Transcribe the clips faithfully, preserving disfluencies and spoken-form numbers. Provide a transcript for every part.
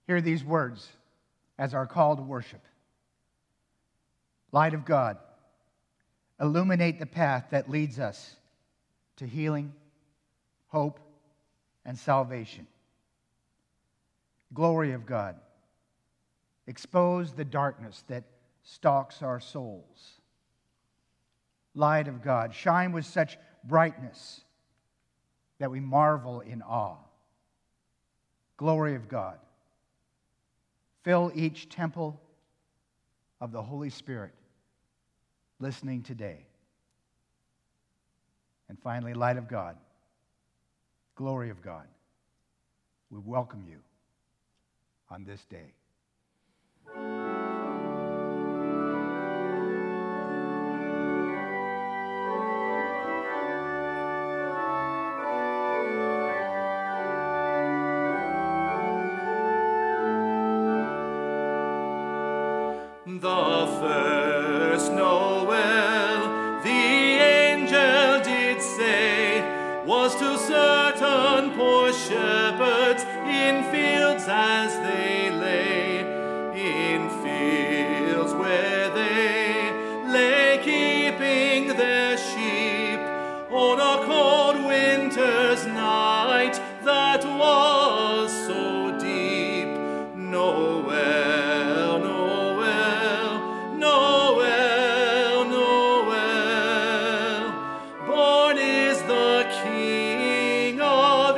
Hear these words as our call to worship. Light of God, illuminate the path that leads us to healing, hope, and salvation. Glory of God, expose the darkness that stalks our souls. Light of God, shine with such brightness that we marvel in awe. Glory of God, fill each temple of the Holy Spirit listening today. And finally, light of God, glory of God, we welcome you on this day. The first Noel, the angel did say, was to certain poor shepherds in fields as they lay, in fields where they lay keeping their sheep on a cold winter's night that was so deep. Noel, Noel, Noel, Noel, born is the King of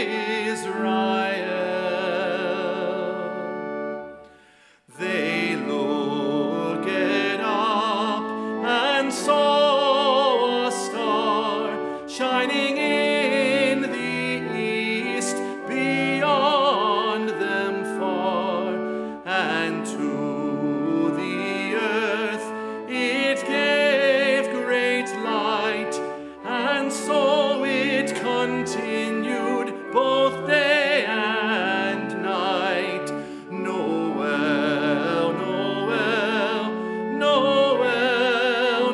Israel. They looked up and saw a star shining in the east beyond them far, and to the earth it gave great light, and so it continued both day and night. Noel, Noel, Noel,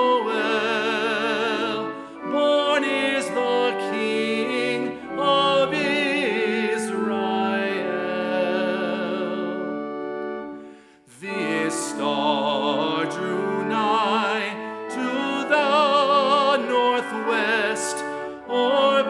Noel, born is the King of Israel. This star drew nigh to the northwest, o'er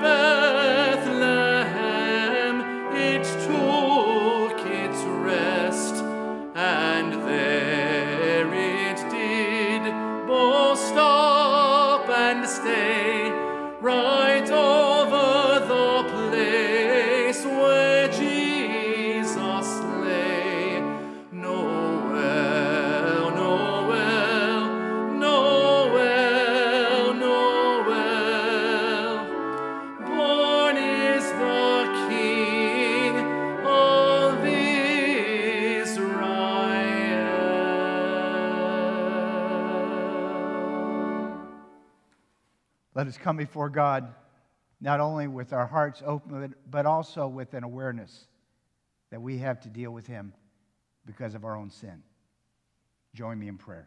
Bethlehem it took its rest, and there it did both stop and stay, right over the place where Jesus lay. Noel, Noel, Noel, Noel, born is the King of Israel. Let us come before God not only with our hearts open, but also with an awareness that we have to deal with Him because of our own sin. Join me in prayer.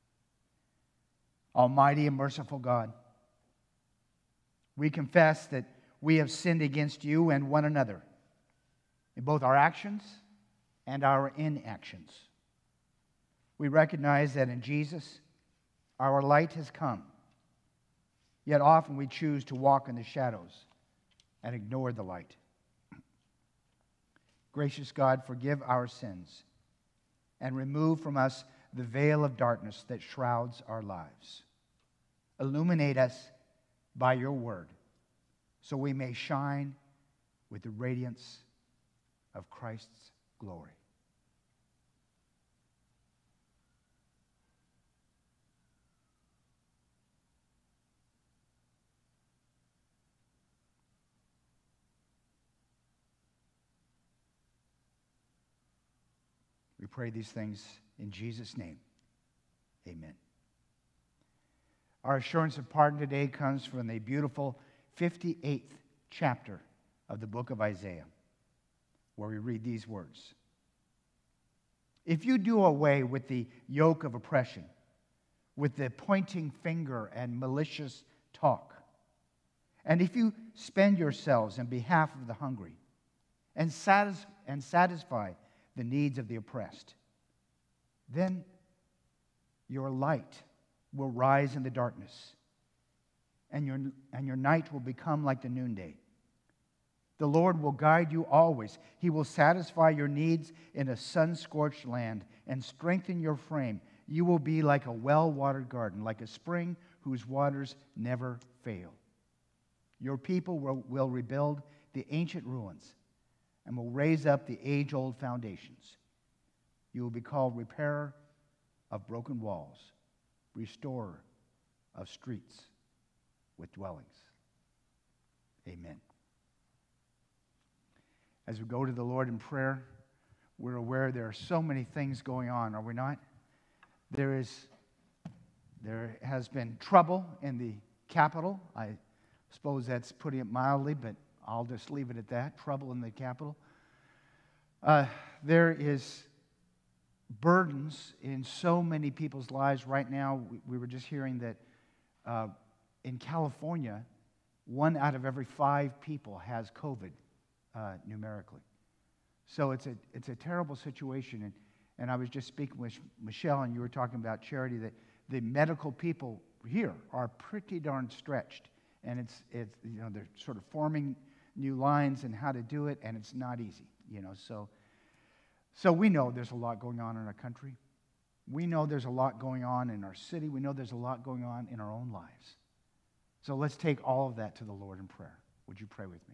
Almighty and merciful God, we confess that we have sinned against you and one another in both our actions and our inactions. We recognize that in Jesus, our light has come. Yet often we choose to walk in the shadows and ignore the light. Gracious God, forgive our sins and remove from us the veil of darkness that shrouds our lives. Illuminate us by your word so we may shine with the radiance of Christ's glory. We pray these things in Jesus' name. Amen. Our assurance of pardon today comes from the beautiful fifty-eighth chapter of the book of Isaiah, where we read these words. If you do away with the yoke of oppression, with the pointing finger and malicious talk, and if you spend yourselves in behalf of the hungry, and, satis- and satisfy the needs of the oppressed. Then your light will rise in the darkness, and your, and your night will become like the noonday. The Lord will guide you always. He will satisfy your needs in a sun-scorched land and strengthen your frame. You will be like a well-watered garden, like a spring whose waters never fail. Your people will, will rebuild the ancient ruins and will raise up the age-old foundations. You will be called repairer of broken walls, restorer of streets with dwellings. Amen. As we go to the Lord in prayer, we're aware there are so many things going on, are we not? There is, there has been trouble in the capital. I suppose that's putting it mildly, but I'll just leave it at that. Trouble in the capital. Uh, there is burdens in so many people's lives right now. We, we were just hearing that uh, in California, one out of every five people has COVID. Uh, numerically. So it's a it's a terrible situation. And, and I was just speaking with Michelle, and you were talking about Charity, that the medical people here are pretty darn stretched. And it's, it's you know, they're sort of forming new lines and how to do it, and it's not easy. You know, so, so we know there's a lot going on in our country. We know there's a lot going on in our city. We know there's a lot going on in our own lives. So let's take all of that to the Lord in prayer. Would you pray with me?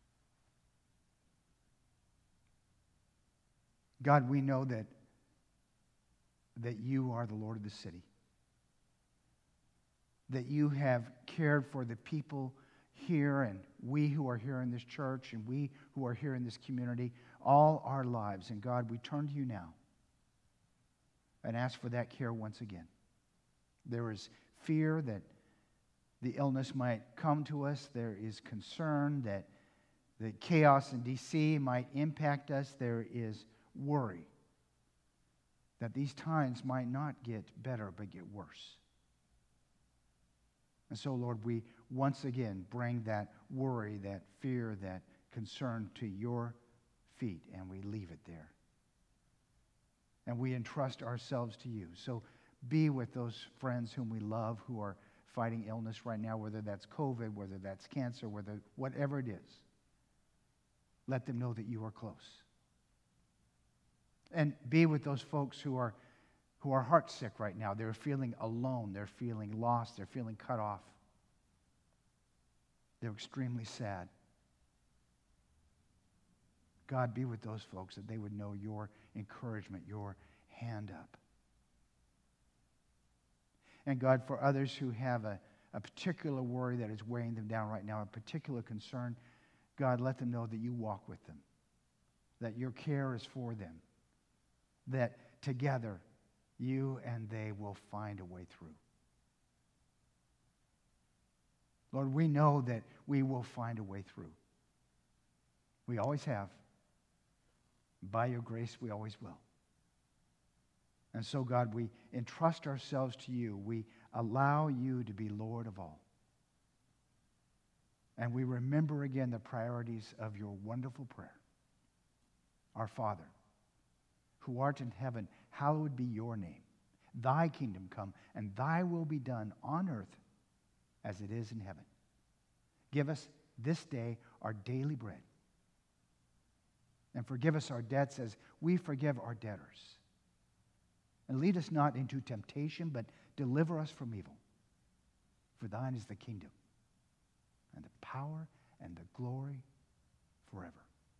God, we know that, that you are the Lord of the city, that you have cared for the people here, and we who are here in this church, and we who are here in this community, all our lives. And God, we turn to you now and ask for that care once again. There is fear that the illness might come to us. There is concern that the chaos in D C might impact us. There is worry that these times might not get better but get worse. And so, Lord, we once again bring that worry, that fear, that concern to your feet, and we leave it there. And we entrust ourselves to you. So be with those friends whom we love who are fighting illness right now, whether that's COVID, whether that's cancer, whether whatever it is. Let them know that you are close. And be with those folks who are who are heartsick right now. They're feeling alone. They're feeling lost. They're feeling cut off. They're extremely sad. God, be with those folks that they would know your encouragement, your hand up. And God, for others who have a, a particular worry that is weighing them down right now, a particular concern, God, let them know that you walk with them, that your care is for them, that together you and they will find a way through. Lord, we know that we will find a way through. We always have. By your grace, we always will. And so, God, we entrust ourselves to you. We allow you to be Lord of all. And we remember again the priorities of your wonderful prayer. Our Father, who art in heaven, hallowed be your name. Thy kingdom come, and thy will be done on earth as it is in heaven. Give us this day our daily bread. And forgive us our debts as we forgive our debtors. And lead us not into temptation, but deliver us from evil. For thine is the kingdom, and the power, and the glory forever.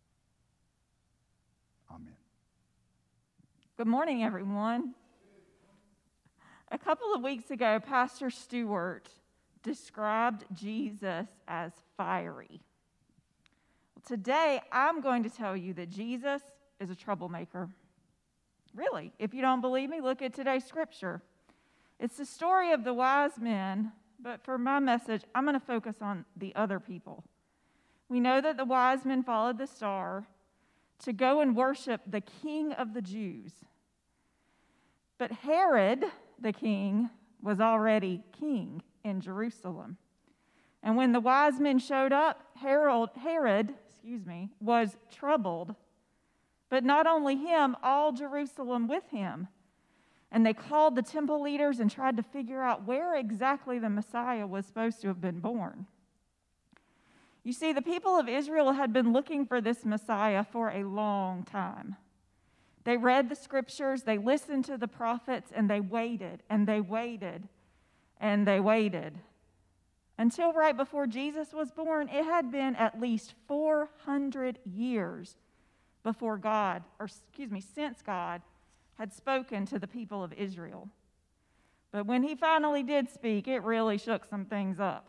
Amen. Good morning, everyone. A couple of weeks ago, Pastor Stewart described Jesus as fiery. Well, today, I'm going to tell you that Jesus is a troublemaker. Really, if you don't believe me, look at today's scripture. It's the story of the wise men, but for my message, I'm going to focus on the other people. We know that the wise men followed the star to go and worship the King of the Jews. But Herod, the king, was already king in Jerusalem. And when the wise men showed up, Herod, Herod excuse me, was troubled. But not only him, all Jerusalem with him. And they called the temple leaders and tried to figure out where exactly the Messiah was supposed to have been born. You see, the people of Israel had been looking for this Messiah for a long time. They read the scriptures, they listened to the prophets, and they waited, and they waited, and they waited. Until right before Jesus was born, it had been at least four hundred years before God, or excuse me, since God had spoken to the people of Israel. But when he finally did speak, it really shook some things up.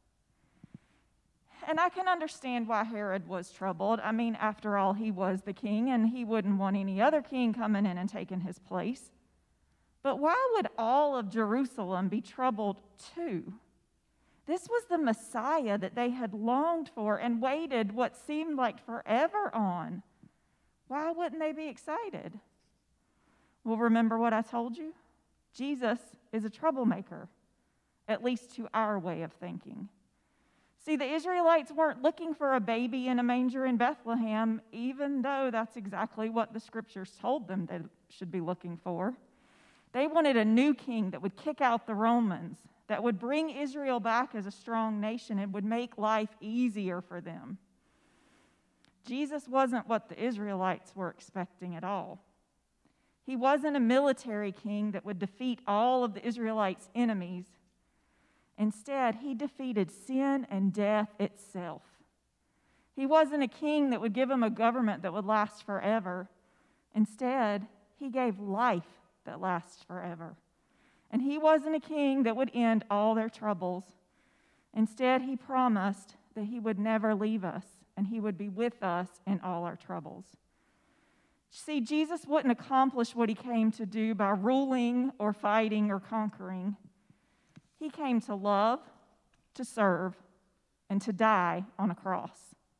And I can understand why Herod was troubled. I mean, after all, he was the king, and he wouldn't want any other king coming in and taking his place. But why would all of Jerusalem be troubled too? This was the Messiah that they had longed for and waited what seemed like forever on. Why wouldn't they be excited? Well, remember what I told you? Jesus is a troublemaker, at least to our way of thinking. See, the Israelites weren't looking for a baby in a manger in Bethlehem, even though that's exactly what the scriptures told them they should be looking for. They wanted a new king that would kick out the Romans, that would bring Israel back as a strong nation and would make life easier for them. Jesus wasn't what the Israelites were expecting at all. He wasn't a military king that would defeat all of the Israelites' enemies. Instead, he defeated sin and death itself. He wasn't a king that would give them a government that would last forever. Instead, he gave life that lasts forever. And he wasn't a king that would end all their troubles. Instead, he promised that he would never leave us and he would be with us in all our troubles. See, Jesus wouldn't accomplish what he came to do by ruling or fighting or conquering. He came to love, to serve, and to die on a cross.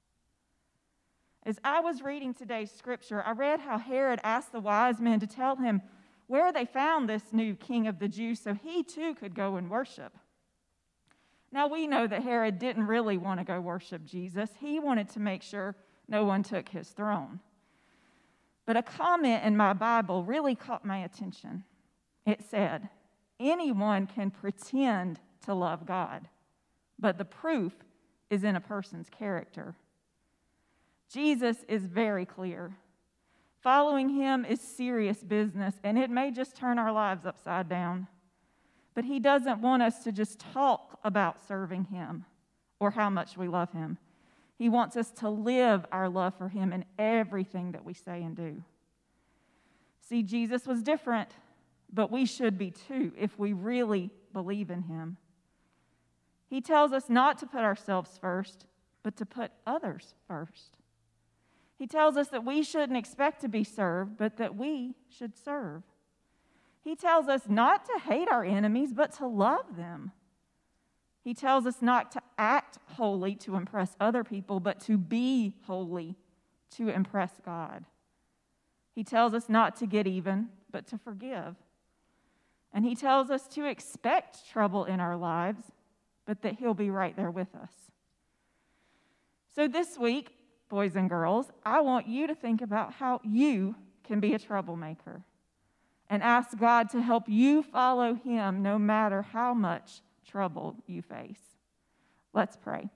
As I was reading today's scripture, I read how Herod asked the wise men to tell him where they found this new king of the Jews so he too could go and worship. Now we know that Herod didn't really want to go worship Jesus. He wanted to make sure no one took his throne. But a comment in my Bible really caught my attention. It said, anyone can pretend to love God, but the proof is in a person's character. Jesus is very clear. Following him is serious business, and it may just turn our lives upside down. But he doesn't want us to just talk about serving him or how much we love him. He wants us to live our love for him in everything that we say and do. See, Jesus was different, but we should be too if we really believe in him. He tells us not to put ourselves first, but to put others first. He tells us that we shouldn't expect to be served, but that we should serve. He tells us not to hate our enemies, but to love them. He tells us not to act holy to impress other people, but to be holy to impress God. He tells us not to get even, but to forgive. And he tells us to expect trouble in our lives, but that he'll be right there with us. So this week, boys and girls, I want you to think about how you can be a troublemaker and ask God to help you follow him no matter how much trouble you face. Let's pray.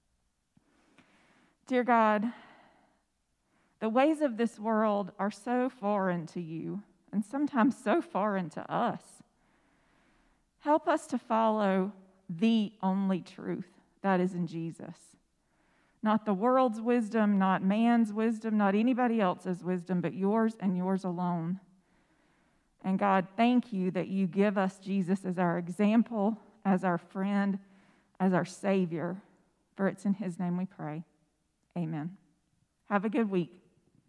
Dear God, the ways of this world are so foreign to you and sometimes so foreign to us. Help us to follow the only truth that is in Jesus. Not the world's wisdom, not man's wisdom, not anybody else's wisdom, but yours and yours alone. And God, thank you that you give us Jesus as our example, as our friend, as our Savior. For it's in his name we pray. Amen. Have a good week.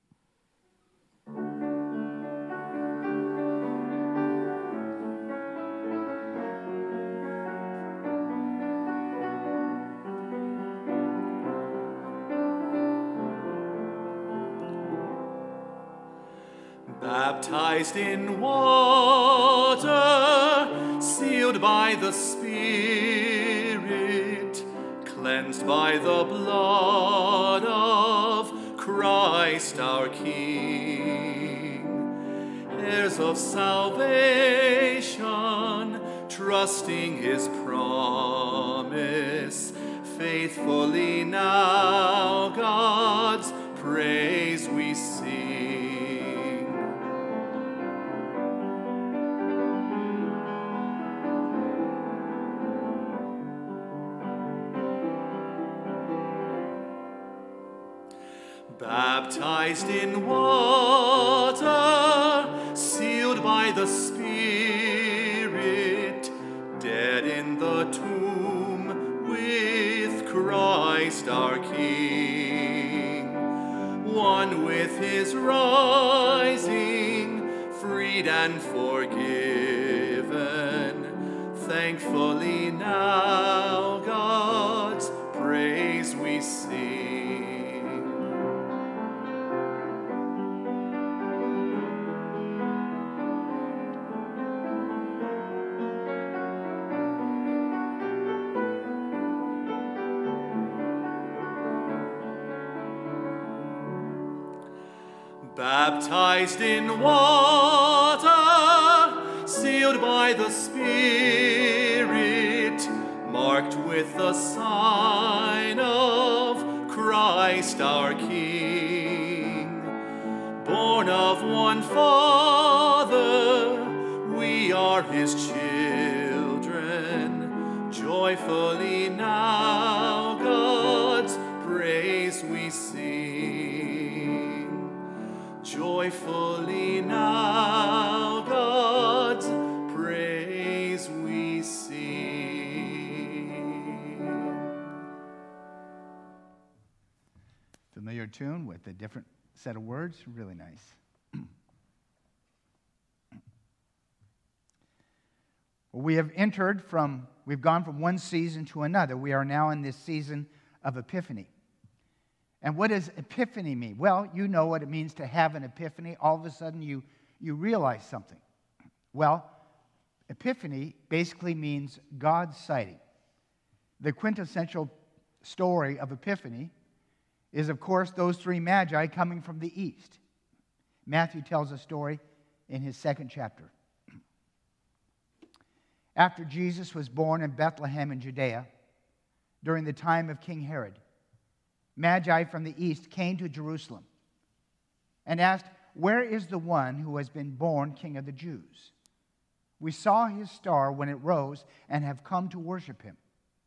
Baptized in water, sealed by the Spirit, cleansed by the blood of Christ our King, heirs of salvation, trusting his promise, faithfully now God's praise we sing. Baptized in water, sealed by the Spirit, dead in the tomb with Christ our King, one with his rising, freed and forgiven, thankfully now God's praise we sing. Baptized in water, sealed by the Spirit, marked with the sign of Christ our King. Born of one Father, we are his children. Joyfully now God's praise we sing. Joyfully now God's praise we sing. Familiar tune with a different set of words, really nice. Well, we have entered from, we've gone from one season to another. We are now in this season of Epiphany. And what does epiphany mean? Well, you know what it means to have an epiphany. All of a sudden you, you realize something. Well, epiphany basically means God's sighting. The quintessential story of Epiphany is, of course, those three magi coming from the east. Matthew tells a story in his second chapter. After Jesus was born in Bethlehem in Judea, during the time of King Herod, Magi from the east came to Jerusalem and asked, "Where is the one who has been born King of the Jews? We saw his star when it rose and have come to worship him."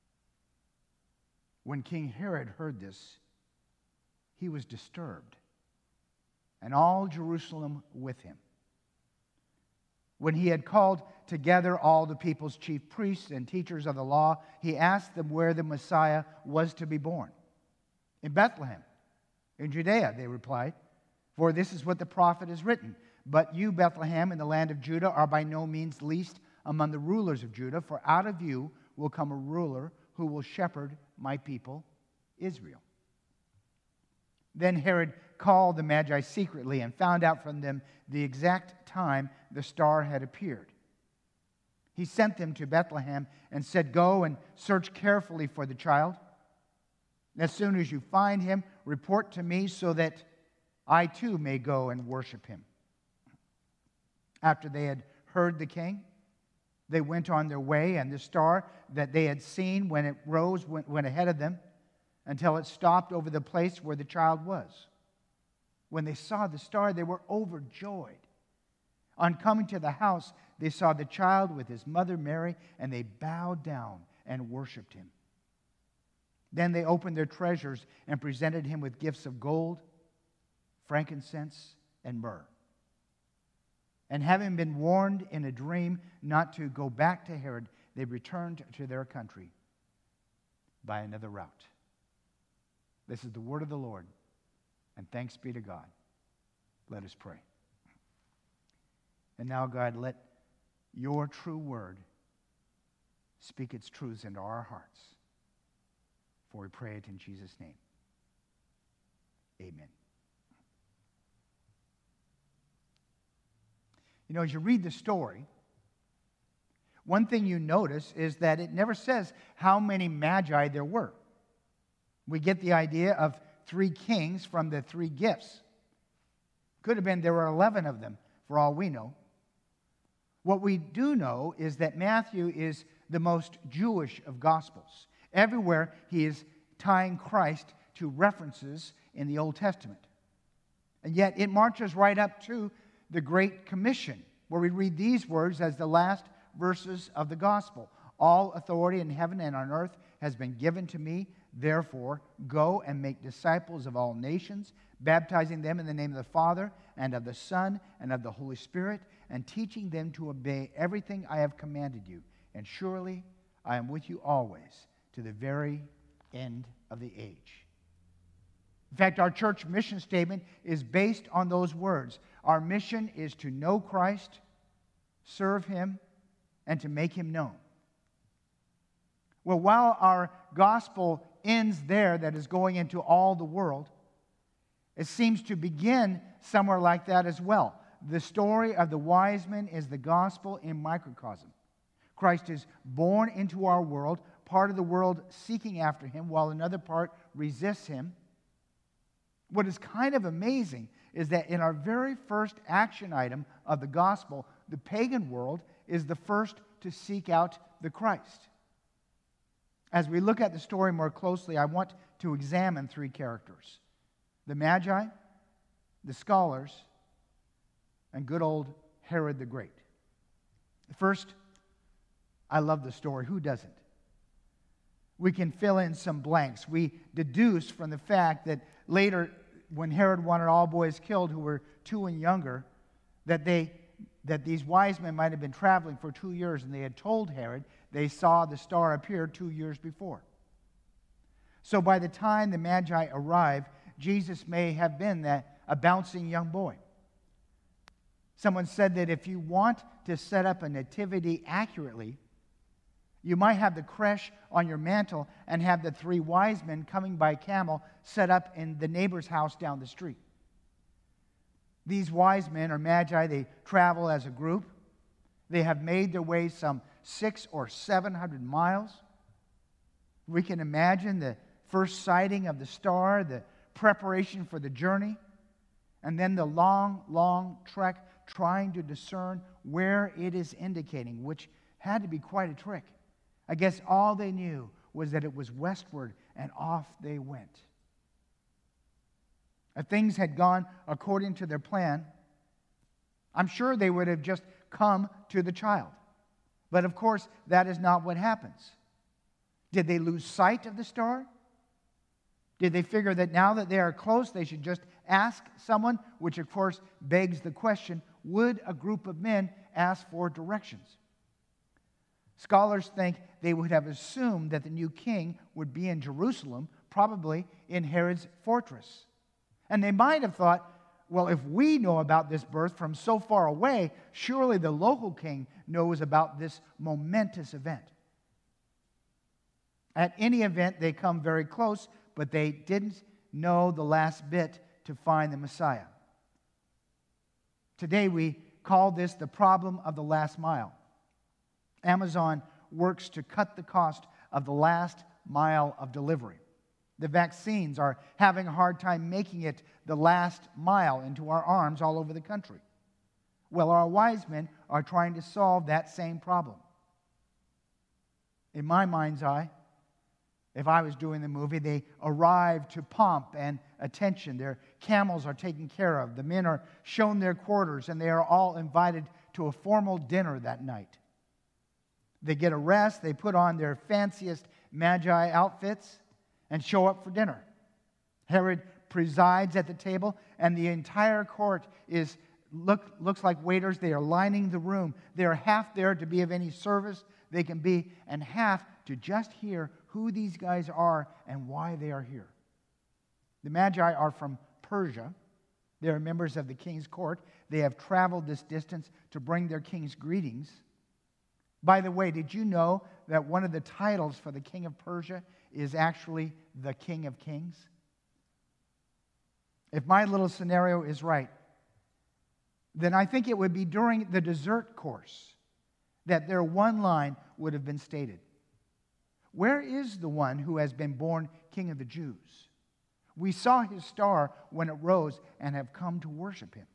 When King Herod heard this, he was disturbed, and all Jerusalem with him. When he had called together all the people's chief priests and teachers of the law, he asked them where the Messiah was to be born. "In Bethlehem, in Judea," they replied, "for this is what the prophet has written. But you, Bethlehem, in the land of Judah, are by no means least among the rulers of Judah, for out of you will come a ruler who will shepherd my people, Israel." Then Herod called the Magi secretly and found out from them the exact time the star had appeared. He sent them to Bethlehem and said, "Go and search carefully for the child. As soon as you find him, report to me so that I too may go and worship him." After they had heard the king, they went on their way, and the star that they had seen when it rose went, went ahead of them until it stopped over the place where the child was. When they saw the star, they were overjoyed. On coming to the house, they saw the child with his mother Mary, and they bowed down and worshiped him. Then they opened their treasures and presented him with gifts of gold, frankincense, and myrrh. And having been warned in a dream not to go back to Herod, they returned to their country by another route. This is the word of the Lord, and thanks be to God. Let us pray. And now, God, let your true word speak its truths into our hearts. For we pray it in Jesus' name. Amen. You know, as you read the story, one thing you notice is that it never says how many magi there were. We get the idea of three kings from the three gifts. Could have been there were eleven of them, for all we know. What we do know is that Matthew is the most Jewish of Gospels. Everywhere he is tying Christ to references in the Old Testament. And yet it marches right up to the Great Commission, where we read these words as the last verses of the Gospel. All authority in heaven and on earth has been given to me. Therefore, go and make disciples of all nations, baptizing them in the name of the Father and of the Son and of the Holy Spirit, and teaching them to obey everything I have commanded you. And surely I am with you always to the very end of the age. In fact, our church mission statement is based on those words. Our mission is to know Christ, serve Him, and to make Him known. Well, while our gospel ends there, that is going into all the world, it seems to begin somewhere like that as well. The story of the wise men is the gospel in microcosm. Christ is born into our world, part of the world seeking after Him, while another part resists Him. What is kind of amazing is that in our very first action item of the gospel, the pagan world is the first to seek out the Christ. As we look at the story more closely, I want to examine three characters: the Magi, the scholars, and good old Herod the Great. First, I love the story. Who doesn't? We can fill in some blanks. We deduce from the fact that later, when Herod wanted all boys killed who were two and younger, that they that these wise men might have been traveling for two years, and they had told Herod they saw the star appear two years before. So by the time the Magi arrived, Jesus may have been that, a bouncing young boy. Someone said that if you want to set up a nativity accurately, you might have the creche on your mantle and have the three wise men coming by camel set up in the neighbor's house down the street. These wise men, or magi, they travel as a group. They have made their way some six or seven hundred miles. We can imagine the first sighting of the star, the preparation for the journey, and then the long, long trek trying to discern where it is indicating, which had to be quite a trick. I guess all they knew was that it was westward, and off they went. If things had gone according to their plan, I'm sure they would have just come to the child. But of course, that is not what happens. Did they lose sight of the star? Did they figure that now that they are close, they should just ask someone? Which, of course, begs the question, would a group of men ask for directions? Scholars think they would have assumed that the new king would be in Jerusalem, probably in Herod's fortress. And they might have thought, well, if we know about this birth from so far away, surely the local king knows about this momentous event. At any event, they come very close, but they didn't know the last bit to find the Messiah. Today, we call this the problem of the last mile. Amazon works to cut the cost of the last mile of delivery. The vaccines are having a hard time making it the last mile into our arms all over the country. Well, our wise men are trying to solve that same problem. In my mind's eye, if I was doing the movie, they arrive to pomp and attention. Their camels are taken care of. The men are shown their quarters, and they are all invited to a formal dinner that night. They get a rest. They put on their fanciest magi outfits and show up for dinner. Herod presides at the table, and the entire court is look, looks like waiters. They are lining the room. They are half there to be of any service they can be, and half to just hear who these guys are and why they are here. The Magi are from Persia. They are members of the king's court. They have traveled this distance to bring their king's greetings. By the way, did you know that one of the titles for the king of Persia is actually the King of Kings? If my little scenario is right, then I think it would be during the dessert course that their one line would have been stated. Where is the one who has been born King of the Jews? We saw his star when it rose and have come to worship him."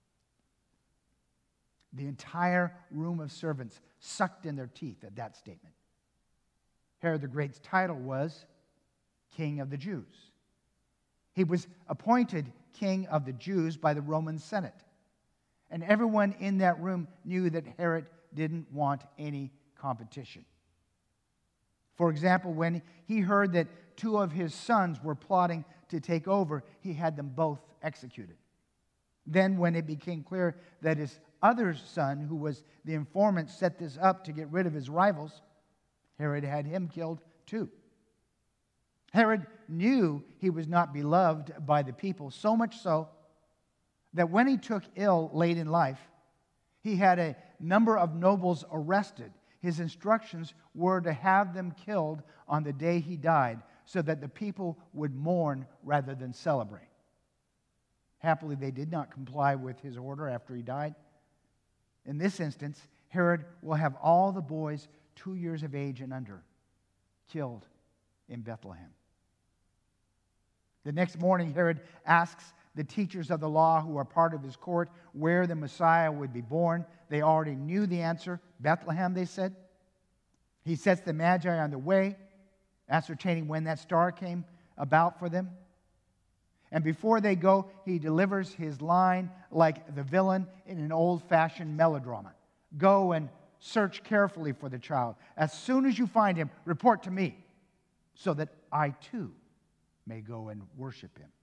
The entire room of servants sucked in their teeth at that statement. Herod the Great's title was King of the Jews. He was appointed King of the Jews by the Roman Senate. And everyone in that room knew that Herod didn't want any competition. For example, when he heard that two of his sons were plotting to take over, he had them both executed. Then, when it became clear that his other son, who was the informant, set this up to get rid of his rivals, Herod had him killed too. Herod knew he was not beloved by the people, so much so that when he took ill late in life, he had a number of nobles arrested. His instructions were to have them killed on the day he died, so that the people would mourn rather than celebrate. Happily, they did not comply with his order after he died. In this instance, Herod will have all the boys two years of age and under killed in Bethlehem. The next morning, Herod asks the teachers of the law who are part of his court where the Messiah would be born. They already knew the answer. Bethlehem, they said. He sets the Magi on the way, ascertaining when that star came about for them. And before they go, he delivers his line like the villain in an old-fashioned melodrama. "Go and search carefully for the child. As soon as you find him, report to me, so that I too may go and worship him."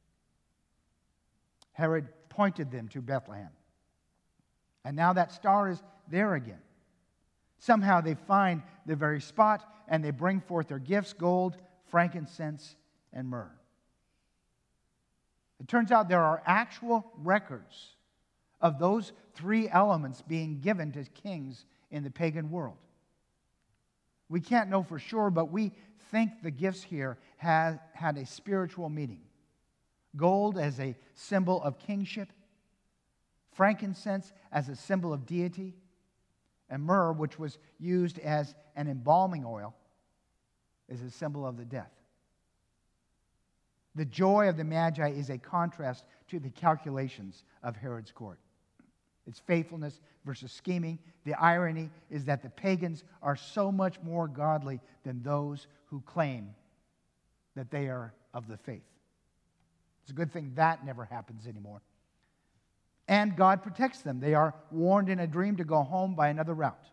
Herod pointed them to Bethlehem. And now that star is there again. Somehow they find the very spot, and they bring forth their gifts: gold, frankincense, and myrrh. It turns out there are actual records of those three elements being given to kings in the pagan world. We can't know for sure, but we think the gifts here had, had a spiritual meaning. Gold as a symbol of kingship, frankincense as a symbol of deity, and myrrh, which was used as an embalming oil, is a symbol of the death. The joy of the Magi is a contrast to the calculations of Herod's court. It's faithfulness versus scheming. The irony is that the pagans are so much more godly than those who claim that they are of the faith. It's a good thing that never happens anymore. And God protects them. They are warned in a dream to go home by another route.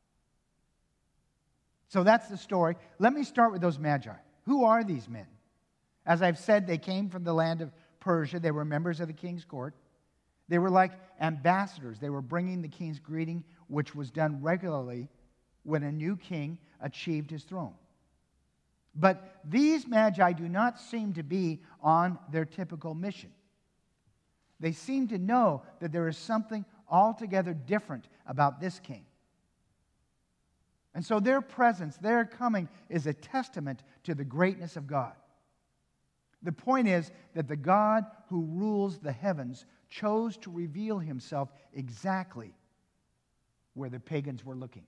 So that's the story. Let me start with those Magi. Who are these men? As I've said, they came from the land of Persia. They were members of the king's court. They were like ambassadors. They were bringing the king's greeting, which was done regularly when a new king achieved his throne. But these Magi do not seem to be on their typical mission. They seem to know that there is something altogether different about this king. And so their presence, their coming, is a testament to the greatness of God. The point is that the God who rules the heavens chose to reveal himself exactly where the pagans were looking.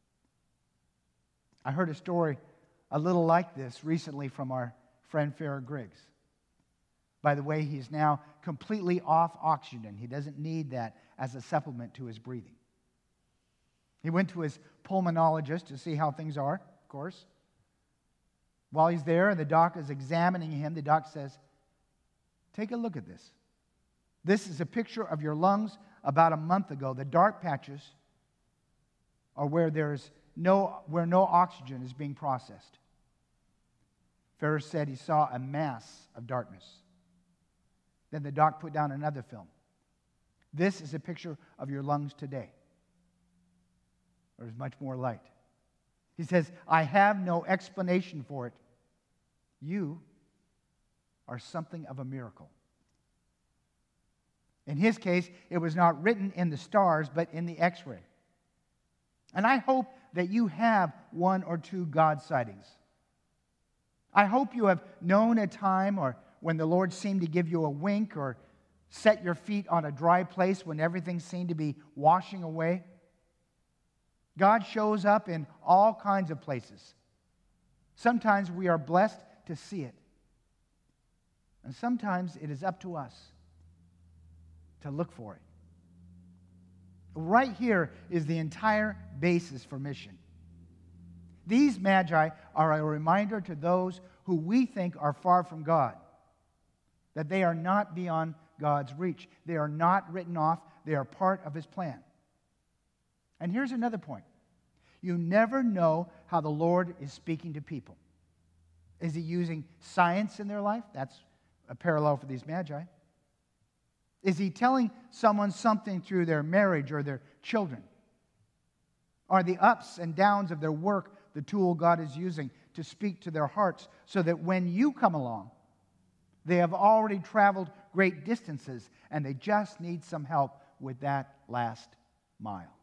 I heard a story a little like this recently from our friend Farrah Griggs. By the way, he's now completely off oxygen. He doesn't need that as a supplement to his breathing. He went to his pulmonologist to see how things are, of course. While he's there and the doc is examining him, the doc says, "Take a look at this. This is a picture of your lungs about a month ago. The dark patches are where there's no, where no oxygen is being processed." Ferris said he saw a mass of darkness. Then the doc put down another film. "This is a picture of your lungs today. There's much more light." He says, "I have no explanation for it. You are something of a miracle." In his case, it was not written in the stars, but in the X-ray. And I hope that you have one or two God sightings. I hope you have known a time or when the Lord seemed to give you a wink, or set your feet on a dry place when everything seemed to be washing away. God shows up in all kinds of places. Sometimes we are blessed to see it. And sometimes it is up to us to look for it. Right here is the entire basis for mission. These magi are a reminder to those who we think are far from God that they are not beyond God's reach. They are not written off. They are part of His plan. And here's another point. You never know how the Lord is speaking to people. Is He using science in their life? That's a parallel for these magi. Is He telling someone something through their marriage or their children? Are the ups and downs of their work the tool God is using to speak to their hearts so that when you come along, they have already traveled great distances and they just need some help with that last mile?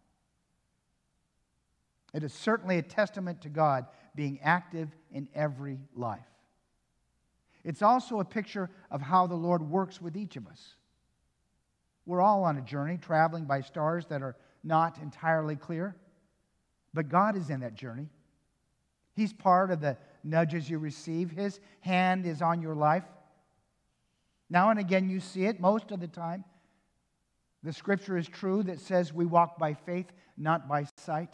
It is certainly a testament to God being active in every life. It's also a picture of how the Lord works with each of us. We're all on a journey, traveling by stars that are not entirely clear, but God is in that journey. He's part of the nudges you receive. His hand is on your life. Now and again you see it. Most of the time, the Scripture is true that says we walk by faith, not by sight.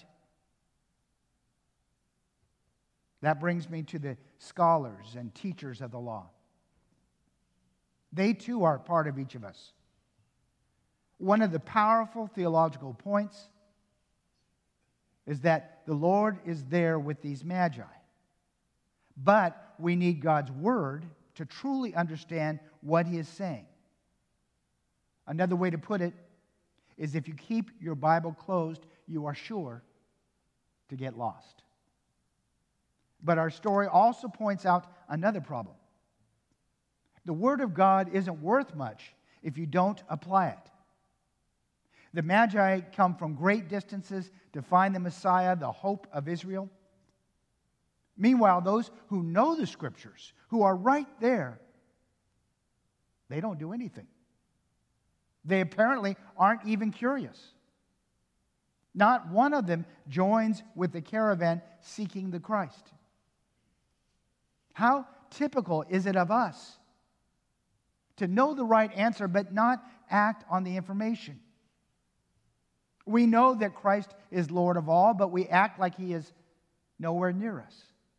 That brings me to the scholars and teachers of the law. They too are part of each of us. One of the powerful theological points is that the Lord is there with these magi. But we need God's Word to truly understand what He is saying. Another way to put it is if you keep your Bible closed, you are sure to get lost. But our story also points out another problem. The Word of God isn't worth much if you don't apply it. The Magi come from great distances to find the Messiah, the hope of Israel. Meanwhile, those who know the Scriptures, who are right there, they don't do anything. They apparently aren't even curious. Not one of them joins with the caravan seeking the Christ. How typical is it of us to know the right answer but not act on the information? We know that Christ is Lord of all, but we act like He is nowhere near us.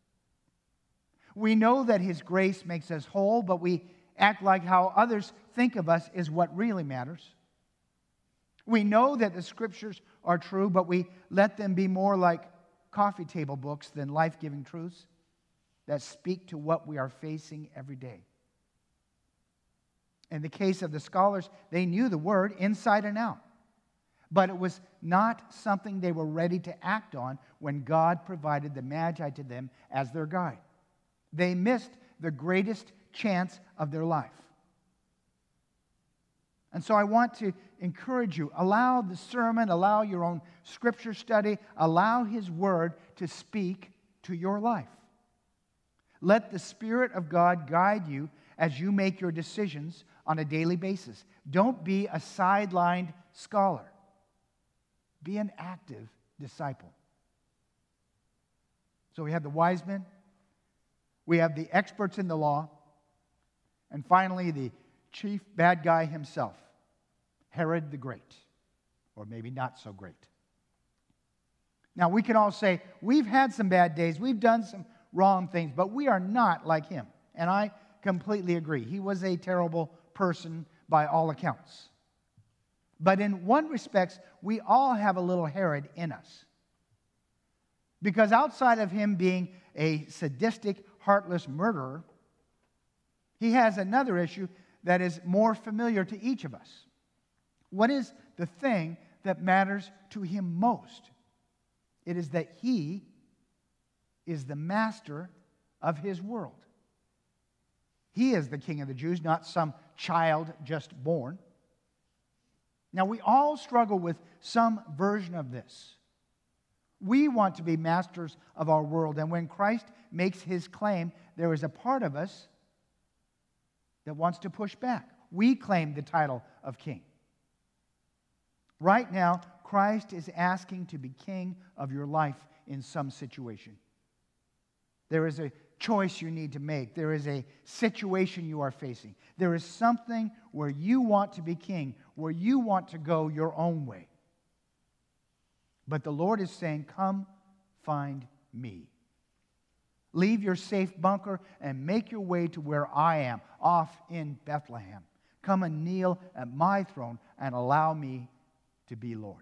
We know that His grace makes us whole, but we act like how others think of us is what really matters. We know that the Scriptures are true, but we let them be more like coffee table books than life-giving truths that speak to what we are facing every day. In the case of the scholars, they knew the Word inside and out. But it was not something they were ready to act on when God provided the Magi to them as their guide. They missed the greatest chance of their life. And so I want to encourage you, allow the sermon, allow your own Scripture study, allow His Word to speak to your life. Let the Spirit of God guide you as you make your decisions on a daily basis. Don't be a sidelined scholar. Be an active disciple. So we have the wise men, we have the experts in the law, and finally the chief bad guy himself, Herod the Great, or maybe not so great. Now we can all say, we've had some bad days, we've done some wrong things, but we are not like him. And I completely agree. He was a terrible person by all accounts. But in one respect, we all have a little Herod in us. Because outside of him being a sadistic, heartless murderer, he has another issue that is more familiar to each of us. What is the thing that matters to him most? It is that he is the master of his world. He is the king of the Jews, not some child just born. Now, we all struggle with some version of this. We want to be masters of our world, and when Christ makes His claim, there is a part of us that wants to push back. We claim the title of king. Right now, Christ is asking to be king of your life in some situation. There is a choice you need to make. There is a situation you are facing. There is something where you want to be king, where you want to go your own way. But the Lord is saying, come find me. Leave your safe bunker and make your way to where I am, off in Bethlehem. Come and kneel at my throne and allow me to be Lord.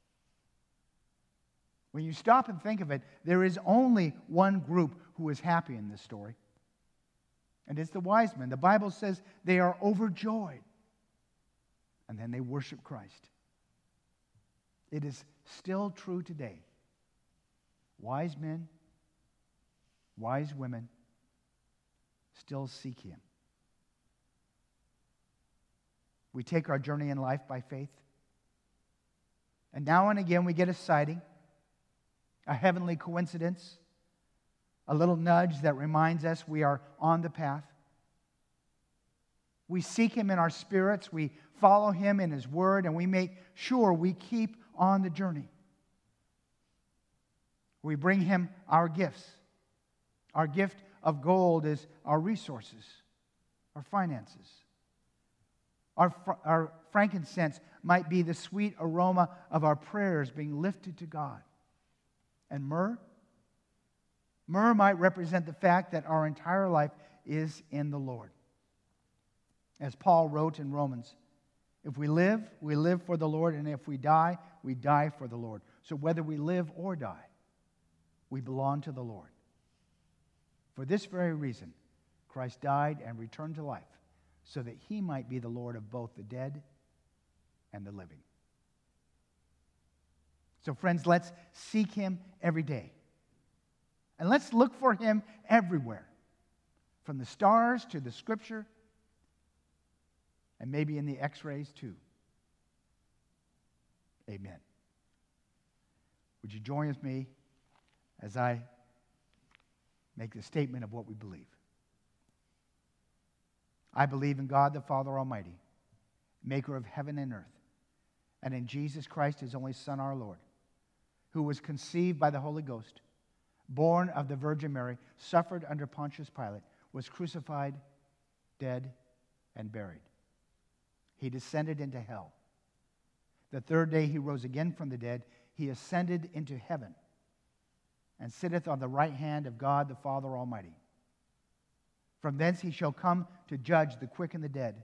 When you stop and think of it, there is only one group who is happy in this story. And it's the wise men. The Bible says they are overjoyed. And then they worship Christ. It is still true today. Wise men, wise women still seek Him. We take our journey in life by faith. And now and again we get a sighting, a heavenly coincidence, a little nudge that reminds us we are on the path. We seek Him in our spirits, we follow Him in His Word, and we make sure we keep on the journey. We bring Him our gifts. Our gift of gold is our resources, our finances. Our, fr- our frankincense might be the sweet aroma of our prayers being lifted to God. And myrrh? Myrrh might represent the fact that our entire life is in the Lord. As Paul wrote in Romans, if we live, we live for the Lord, and if we die, we die for the Lord. So whether we live or die, we belong to the Lord. For this very reason, Christ died and returned to life, so that He might be the Lord of both the dead and the living. So friends, let's seek Him every day. And let's look for Him everywhere, from the stars to the Scripture, and maybe in the x-rays too. Amen. Would you join with me as I make the statement of what we believe? I believe in God the Father Almighty, maker of heaven and earth, and in Jesus Christ, His only Son, our Lord, who was conceived by the Holy Ghost, born of the Virgin Mary, suffered under Pontius Pilate, was crucified, dead, and buried. He descended into hell. The third day He rose again from the dead. He ascended into heaven and sitteth on the right hand of God the Father Almighty. From thence He shall come to judge the quick and the dead.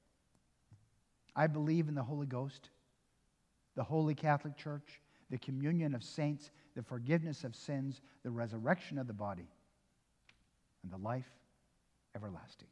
I believe in the Holy Ghost, the Holy Catholic Church, the communion of saints, the forgiveness of sins, the resurrection of the body, and the life everlasting.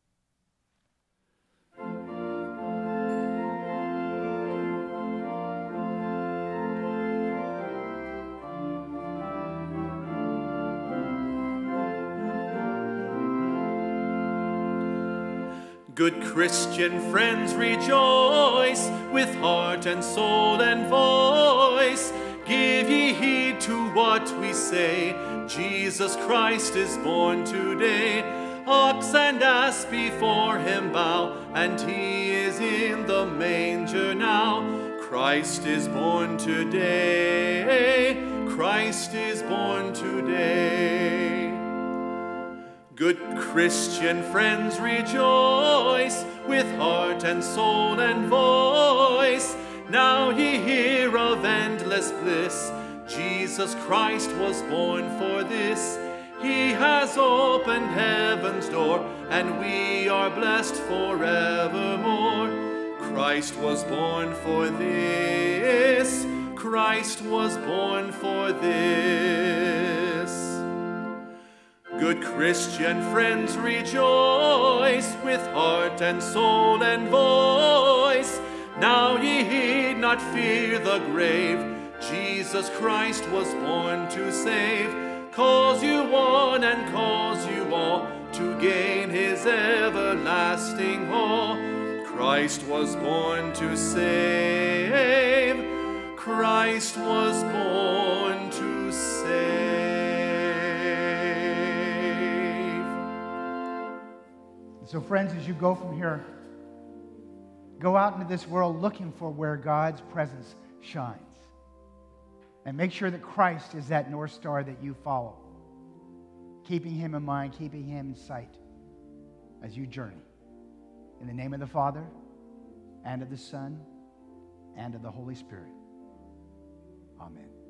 Good Christian friends, rejoice with heart and soul and voice. Give ye heed to what we say. Jesus Christ is born today. Ox and ass before Him bow, and He is in the manger now. Christ is born today. Christ is born today. Good Christian friends, rejoice with heart and soul and voice. Now ye hear of endless bliss. Jesus Christ was born for this. He has opened heaven's door, and we are blessed forevermore. Christ was born for this. Christ was born for this. Good Christian friends, rejoice with heart and soul and voice. Now ye heed not fear the grave. Jesus Christ was born to save. Calls you one and calls you all to gain His everlasting all. Christ was born to save. Christ was born to save. So friends, as you go from here, go out into this world looking for where God's presence shines. And make sure that Christ is that North Star that you follow. keeping him in mind, keeping him in sight as you journey. In the name of the Father, and of the Son, and of the Holy Spirit. Amen.